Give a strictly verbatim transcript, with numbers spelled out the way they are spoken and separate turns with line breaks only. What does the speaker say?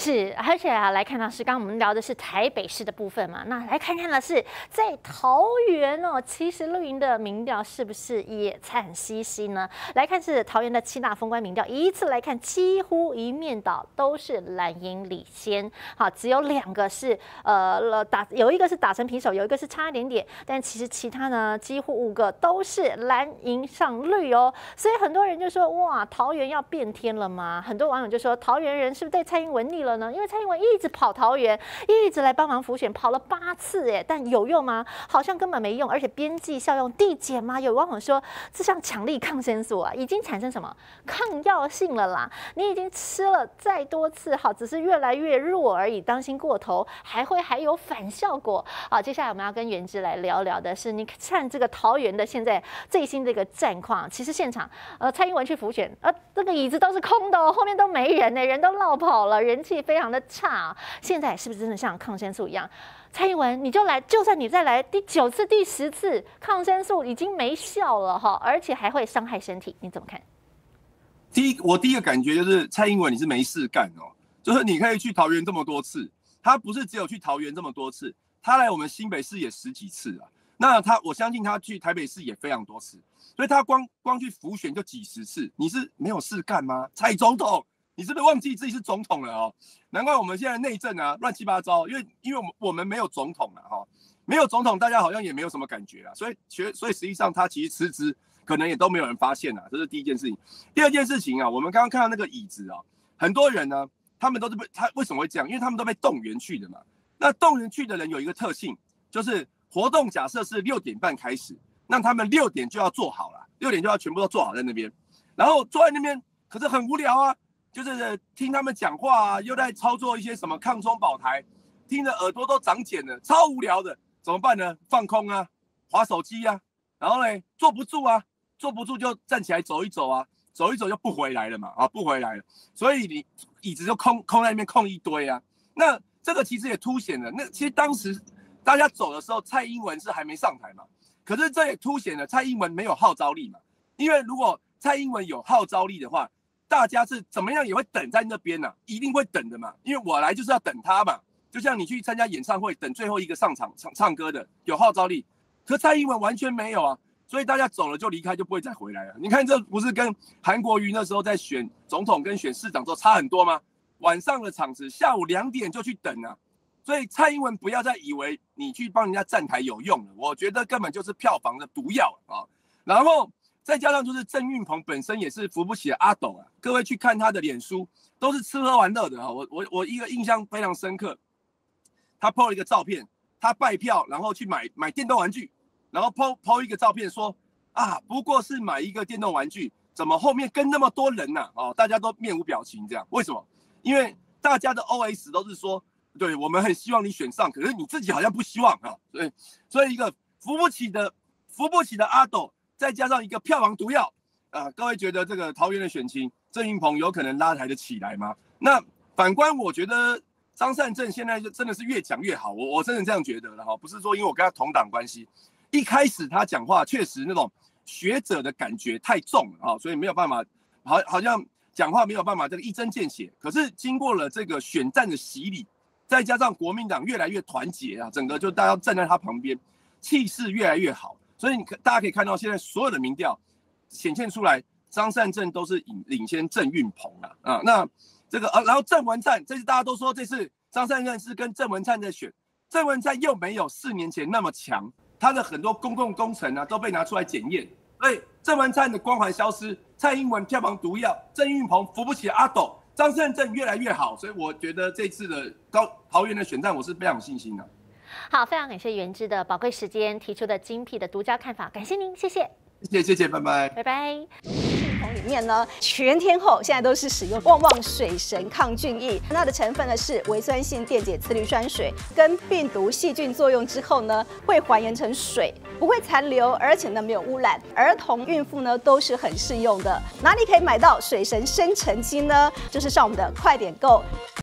是，而且啊，来看到是刚刚我们聊的是台北市的部分嘛，那来看看的是在桃园哦，其实绿营的民调是不是也惨兮兮呢？来看是桃园的七大封关民调，一次来看几乎一面倒都是蓝营领先，好，只有两个是呃打有一个是打成平手，有一个是差一点点，但其实其他呢几乎五个都是蓝营上绿哦，所以很多人就说哇，桃园要变天了吗？很多网友就说桃园人是不是对蔡英文腻了呢？因为蔡英文一直跑桃园，一直来帮忙辅选，跑了八次哎，但有用吗？好像根本没用，而且边际效用递减吗？有网友说这像强力抗生素啊，已经产生什么抗药性了啦？你已经吃了再多次，好，只是越来越弱而已，当心过头，还会还有反效果。好，接下来我们要跟元之来聊聊的是，你看这个桃园的现在最新这个战况，其实现场呃蔡英文去辅选，呃这个椅子都是空的哦，后面都没人呢，人都落跑了，人气非常的差啊。现在是不是真的像抗生素一样？蔡英文，你就来，就算你再来第九次、第十次，抗生素已经没效了哈，而且还会伤害身体，你怎么看？
第一，我第一个感觉就是蔡英文你是没事干哦，就是你可以去桃园这么多次，他不是只有去桃园这么多次，他来我们新北市也十几次啊。那他，我相信他去台北市也非常多次，所以他光光去辅选就几十次，你是没有事干吗？蔡总统，你是不是忘记自己是总统了哦？难怪我们现在内政啊乱七八糟，因为因为我们我们没有总统了哈，没有总统，大家好像也没有什么感觉啊，所以所以实际上他其实辞职可能也都没有人发现啊，这是第一件事情。第二件事情啊，我们刚刚看到那个椅子啊，很多人呢，他们都是被他为什么会这样？因为他们都被动员去的嘛。那动员去的人有一个特性，就是活动假设是六点半开始，那他们六点就要做好了，六点就要全部都做好在那边，然后坐在那边，可是很无聊啊，就是听他们讲话啊，又在操作一些什么抗中保台，听着耳朵都长茧了，超无聊的，怎么办呢？放空啊，滑手机啊，然后呢，坐不住啊，坐不住就站起来走一走啊，走一走就不回来了嘛，啊，不回来了，所以你椅子就空空在那边空一堆啊，那这个其实也凸显了，那其实当时大家走的时候，蔡英文是还没上台嘛，可是这也凸显了蔡英文没有号召力嘛，因为如果蔡英文有号召力的话，大家是怎么样也会等在那边啊，一定会等的嘛，因为我来就是要等他嘛，就像你去参加演唱会，等最后一个上场唱唱歌的有号召力，可蔡英文完全没有啊，所以大家走了就离开，就不会再回来了。你看这不是跟韩国瑜那时候在选总统跟选市长之后差很多吗？晚上的场子，下午两点就去等啊，所以蔡英文不要再以为你去帮人家站台有用了，我觉得根本就是票房的毒药啊。然后再加上就是郑运鹏本身也是扶不起的阿斗啊，各位去看他的脸书，都是吃喝玩乐的啊。我我我一个印象非常深刻，他 po 了一个照片，他拜票然后去买买电动玩具，然后 po po 一个照片说啊，不过是买一个电动玩具，怎么后面跟那么多人呐、啊？哦，大家都面无表情这样，为什么？因为大家的 O S 都是说，对我们很希望你选上，可是你自己好像不希望啊，所以所以一个扶不起的扶不起的阿斗，再加上一个票房毒药啊，各位觉得这个桃园的选情，郑运鹏有可能拉抬得起来吗？那反观我觉得张善政现在就真的是越讲越好，我我真的这样觉得了哈，不是说因为我跟他同党关系，一开始他讲话确实那种学者的感觉太重了啊，所以没有办法，好好像。讲话没有办法这个一针见血，可是经过了这个选战的洗礼，再加上国民党越来越团结啊，整个就大家站在他旁边，气势越来越好，所以你大家可以看到现在所有的民调显现出来，张善政都是领领先郑运鹏啊啊，那这个啊，然后郑文灿这次大家都说这次张善政是跟郑文灿在选，郑文灿又没有四年前那么强，他的很多公共工程啊都被拿出来检验。所以郑文灿的光环消失，蔡英文票房毒药，郑运鹏扶不起阿斗，张善政越来越好，所以我觉得这次的高桃园的选战，我是非常有信心的。
好，非常感谢元之的宝贵时间提出的精辟的独家看法，感谢您，谢谢，
谢谢谢谢，拜拜，
拜拜。
里面呢，全天候现在都是使用旺旺水神抗菌液，它的成分呢是微酸性电解次氯酸水，跟病毒细菌作用之后呢，会还原成水，不会残留，而且呢没有污染，儿童、孕妇呢都是很适用的。哪里可以买到水神生成机呢？就是上我们的快点购。